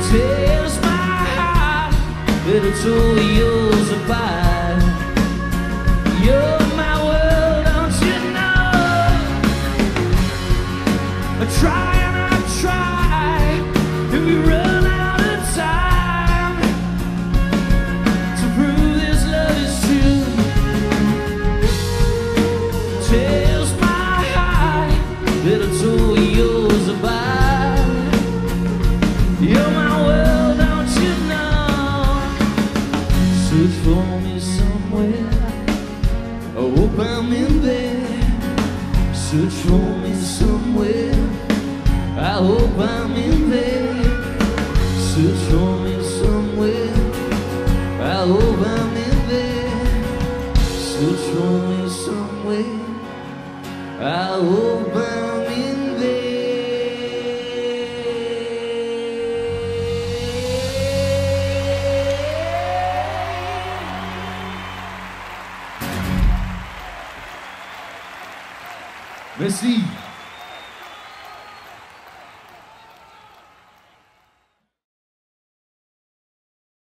Tears my heart that it's all yours abide. You're my world, don't you know? I try and I try, and we run out of time to prove this love is true. Tears my heart that it's all yours abide. You're my world, don't you know? Search for me somewhere, I hope I'm in there. Search for me somewhere, I hope I'm in there. Search for me somewhere, I hope I'm in there. Search for me somewhere, I hope I'm in there. Merci.